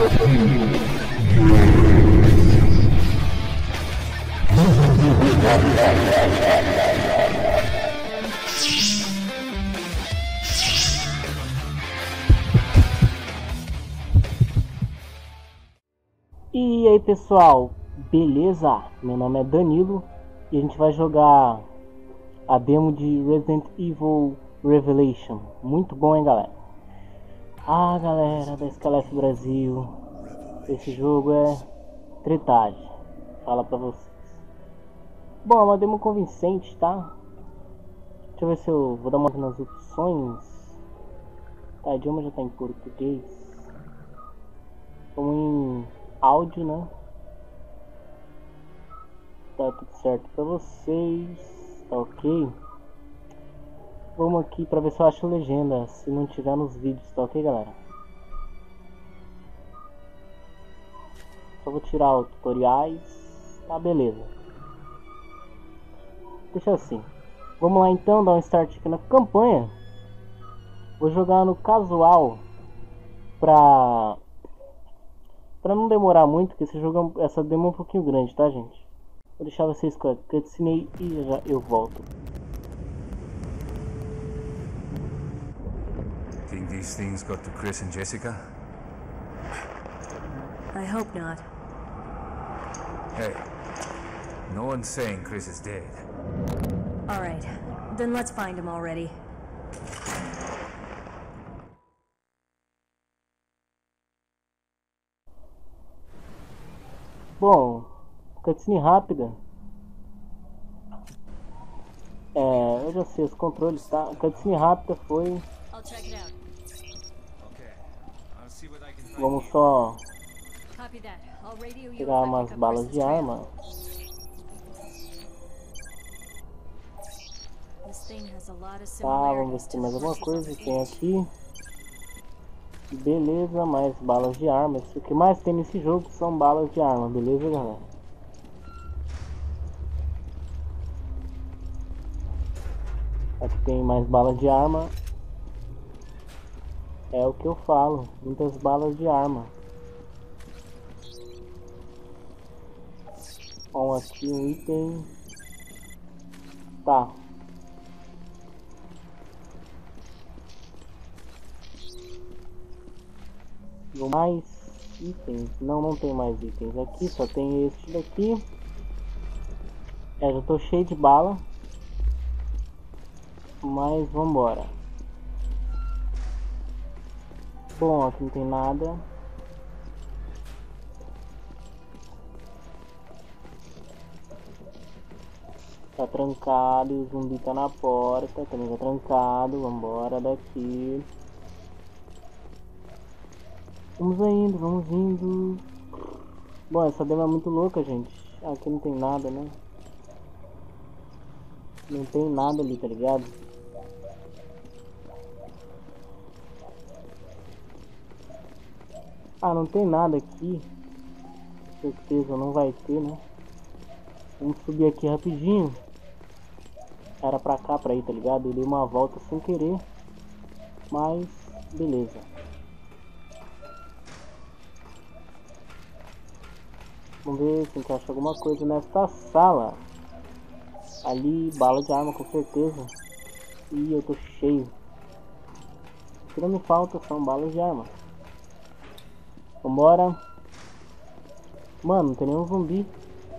E aí pessoal, beleza? Meu nome é Danilo e a gente vai jogar a demo de Resident Evil Revelation. Muito bom, hein, galera? Ah, galera da Scalef Brasil, esse jogo é tretagem, fala pra vocês. Bom, é uma demo convincente, tá? Deixa eu ver se eu vou dar uma olhada nas opções. Tá, o idioma já tá em português. Vamos em áudio, né? Tá tudo certo pra vocês, tá ok? Vamos aqui pra ver se eu acho legenda, se não tiver nos vídeos, tá ok, galera? Só vou tirar os tutoriais, tá, beleza. Deixa assim, vamos lá então, dar um start aqui na campanha. Vou jogar no casual pra não demorar muito, porque esse jogo, essa demo é um pouquinho grande, tá, gente? Vou deixar vocês com a cutscene e já eu volto. Think these things got to Chris and Jessica? I hope not. Hey, no one's saying Chris is dead. Alright, then let's find him already. Bom, cutscene rápida. Eu já sei os controles, tá? A cutscene rápida foi... Vamos só pegar umas balas de arma. Tá, vamos ver se tem mais alguma coisa. Tem aqui. Beleza, mais balas de arma. O que mais tem nesse jogo são balas de arma, beleza, galera? Aqui tem mais balas de arma. É o que eu falo, muitas balas de arma. Bom, aqui um item. Tá. Mais itens? Não tem mais itens aqui, só tem este daqui. Já tô cheio de bala. Mas vambora. Bom, aqui não tem nada. Tá trancado e o zumbi tá na porta. Também tá trancado. Vambora daqui. Vamos indo. Bom, essa demo é muito louca, gente. Aqui não tem nada, né? Não tem nada ali, tá ligado? Ah, não tem nada aqui. Com certeza não vai ter, né? Vamos subir aqui rapidinho. Era pra cá, pra ir, tá ligado? Eu dei uma volta sem querer. Mas, beleza. Vamos ver se a gente acha alguma coisa nessa sala. Ali, bala de arma com certeza. Ih, eu tô cheio. O que não me falta são balas de arma. Vambora. Mano, não tem nenhum zumbi.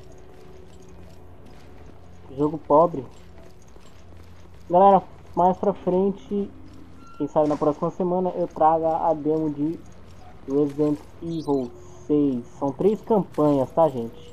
Jogo pobre. Galera, mais pra frente, quem sabe na próxima semana, eu traga a demo de Resident Evil 6. São 3 campanhas, tá, gente?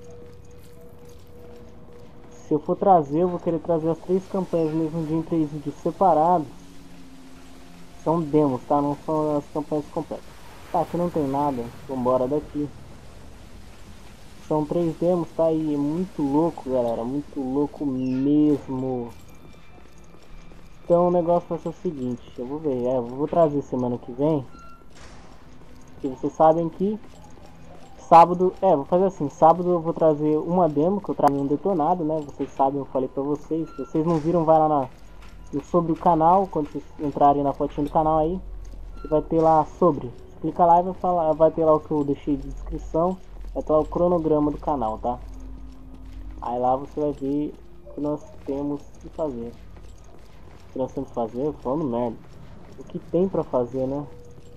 Se eu for trazer, eu vou querer trazer as 3 campanhas mesmo dia em 3 vídeos separados. São demos, tá? Não são as campanhas completas. Tá, aqui não tem nada. Vambora daqui. São 3 demos, tá? E é muito louco, galera. Muito louco mesmo. Então o negócio vai ser o seguinte. Eu vou ver. Eu vou trazer semana que vem. Porque vocês sabem que sábado, vou fazer assim, sábado eu vou trazer uma demo, que eu trago um detonado, né, vocês sabem, eu falei pra vocês, se vocês não viram, vai lá sobre o canal, quando vocês entrarem na fotinha do canal aí, vai ter lá sobre, clica lá e vai falar, vai ter lá o que eu deixei de descrição, vai ter lá o cronograma do canal, tá? Aí lá você vai ver o que nós temos que fazer. O que nós temos que fazer, falando merda. O que tem pra fazer, né?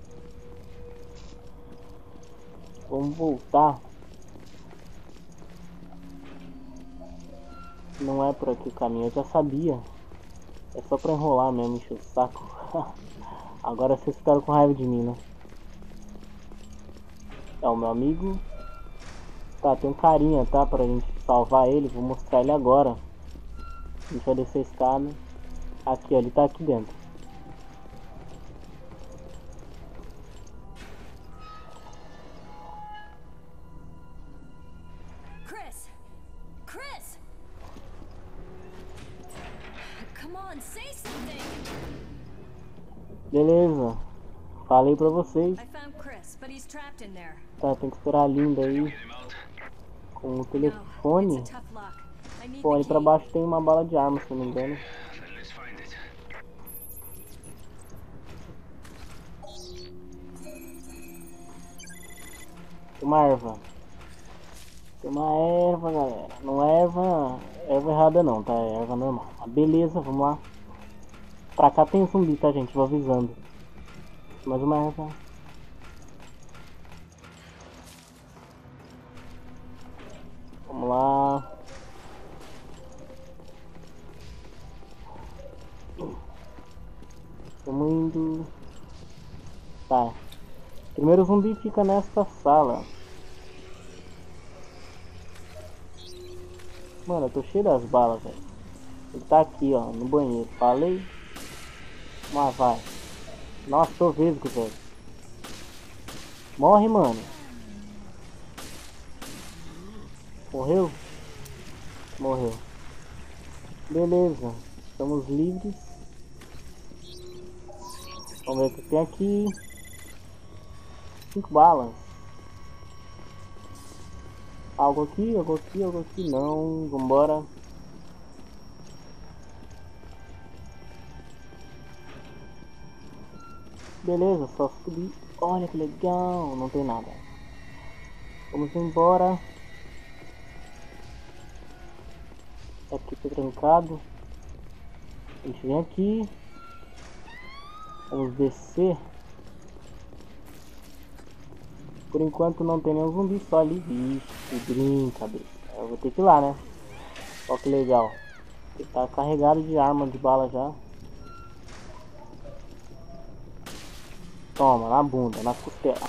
Vamos voltar. Não é por aqui o caminho, eu já sabia. É só pra enrolar mesmo, encher o saco. Agora vocês ficaram com raiva de mim, né? É o meu amigo. Tá, tem um carinha, tá? Pra gente salvar ele, vou mostrar ele agora. A gente vai descer a escada. Aqui, ó, ele tá aqui dentro. Chris! Chris! Come on, say something! Beleza. Falei pra vocês. I found Chris, but he's trapped in there. Tá, tem que esperar a Linda aí. Com o No, it's telefone. a tough lock. I need Pô, the ali pra key. baixo tem uma bala de arma, se não me engano. Then let's find it. Tem uma erva. Tem uma erva, galera. Não é erva errada não, tá? É erva normal. Ah, beleza, vamos lá. Pra cá tem zumbi, tá, gente? Vou avisando. Mais uma erva. Vamos lá. Estamos indo. Tá. Primeiro zumbi fica nesta sala. Mano, eu tô cheio das balas, velho. Ele tá aqui, ó, no banheiro. Falei. Mas vai. Nossa, tô vesgo, velho. Morre, mano. Morreu? Morreu. Beleza. Estamos livres. Vamos ver o que tem aqui. 5 balas. Algo aqui, algo aqui, algo aqui. Não. Vambora. Beleza, só subir. Olha que legal. Não tem nada. Vamos embora. Aqui tá trancado. A gente vem aqui. Vamos descer. Por enquanto não tem nenhum zumbi, só ali. Vixe, brincadeira. Eu vou ter que ir lá, né? Olha que legal. Ele tá carregado de arma, de bala já. Toma, na bunda, na costela.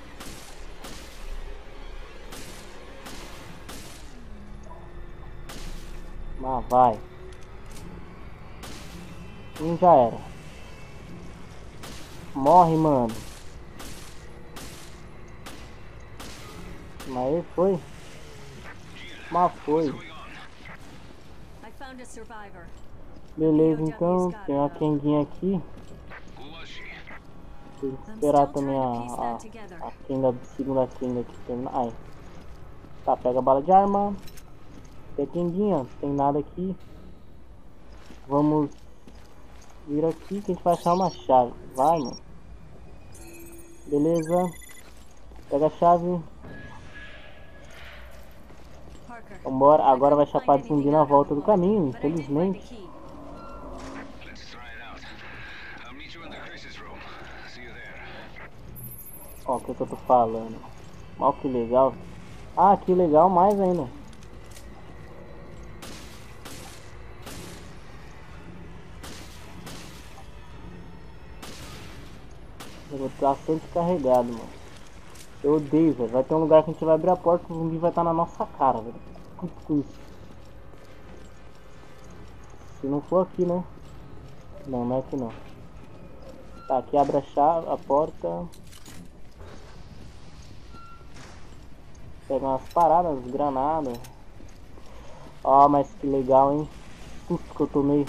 Mas vai. Já era. Morre, mano. Mas ele foi. Mas foi. I found a survivor. Beleza, então. Tem uma quenguinha aqui. Who was she? Tem que I'm esperar still também trying to piece that together. a quenga, segunda quenga aqui terminar. Ai. Tá, pega a bala de arma. Tem a quenguinha, não tem nada aqui. Vamos vir aqui que a gente vai achar uma chave. Vai, mano. Beleza. Pega a chave. Parker. Vambora. Agora vai I couldn't chapar de find zumbi anything na out volta on do the boat, caminho, but I did find the infelizmente. key. Let's try it out. I'll meet you in the Chris's room. See you there. Ó, o que eu tô falando. Ó, que legal. Ah, que legal mais ainda. Eu vou estar bastante carregado, mano. Eu odeio, velho. Vai ter um lugar que a gente vai abrir a porta e o zumbi vai estar na nossa cara, velho. Puto com isso. Se não for aqui, né? Não, não é aqui não. Tá, aqui abre a chave, a porta. Pega umas paradas, granadas. Ó, mas que legal, hein? Susto que eu tomei.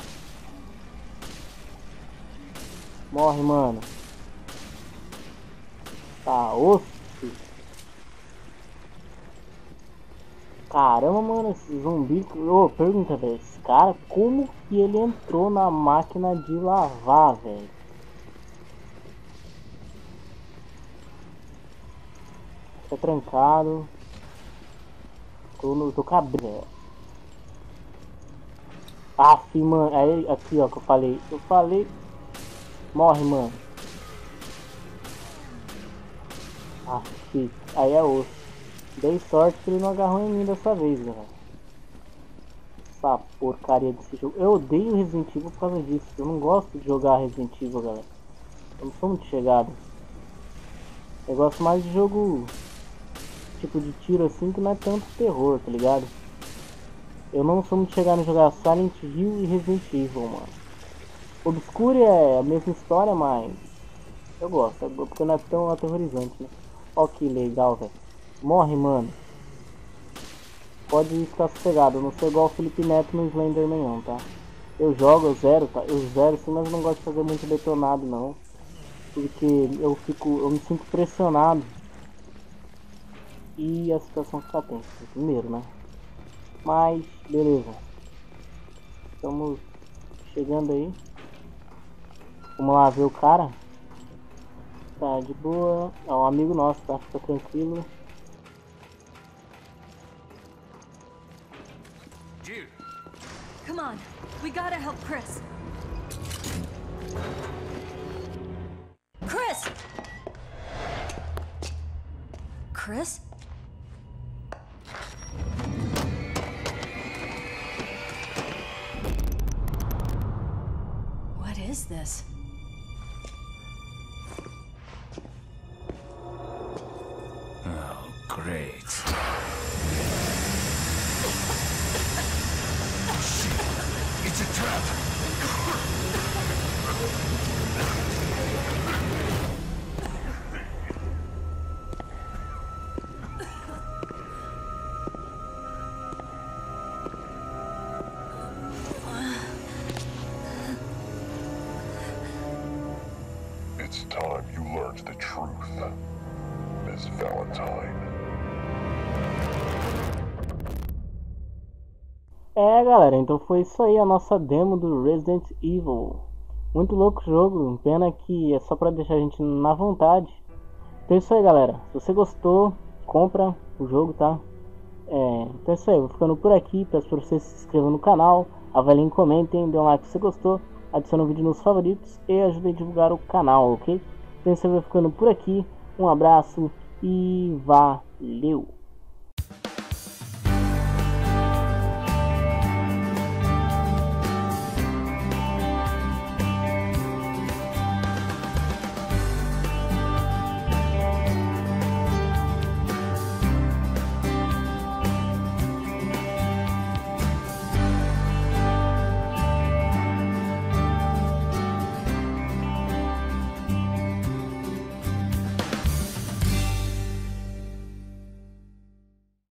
Morre, mano. Tá, osso. Caramba, mano, esse zumbi. Ô, pergunta, velho. Esse cara, como que ele entrou na máquina de lavar, velho? Tá trancado. Tô cabreiro, velho. Aff, mano. Aí, aqui, ó, que eu falei. Morre, mano. Aff, aí é osso. Dei sorte que ele não agarrou em mim dessa vez, galera. Essa porcaria desse jogo. Eu odeio Resident Evil por causa disso. Eu não gosto de jogar Resident Evil, galera. Eu não sou muito chegado. Eu gosto mais de jogo tipo de tiro assim, que não é tanto terror, tá ligado? Eu não sou muito chegado em jogar Silent Hill e Resident Evil, mano. Obscure é a mesma história, mas eu gosto, porque não é tão aterrorizante, né? Ó que legal, velho. Morre, mano. Pode ficar sossegado, eu não sou igual o Felipe Neto no Slenderman não, tá? Eu jogo, eu zero, tá? Eu zero sim, mas eu não gosto de fazer muito detonado não. Porque eu me sinto pressionado. E a situação fica tensa, primeiro, né? Mas, beleza. Estamos chegando aí. Vamos lá ver o cara. Tá de boa. É um amigo nosso, tá? Fica tranquilo. Jill, Come on, we gotta help Chris. Chris! Chris? What is this? Oh, great. it's a trap. It's time you learned the truth, Miss Valentine. Galera, então foi isso aí a nossa demo do Resident Evil. Muito louco o jogo, pena que é só pra deixar a gente na vontade. Então é isso aí, galera. Se você gostou, compra o jogo, tá? Então é isso aí, eu vou ficando por aqui. Peço pra vocês se inscrevam no canal, avaliem, comentem, dê um like se você gostou, adicione o vídeo nos favoritos e ajudem a divulgar o canal, ok? Então é isso aí, eu vou ficando por aqui. Um abraço e valeu!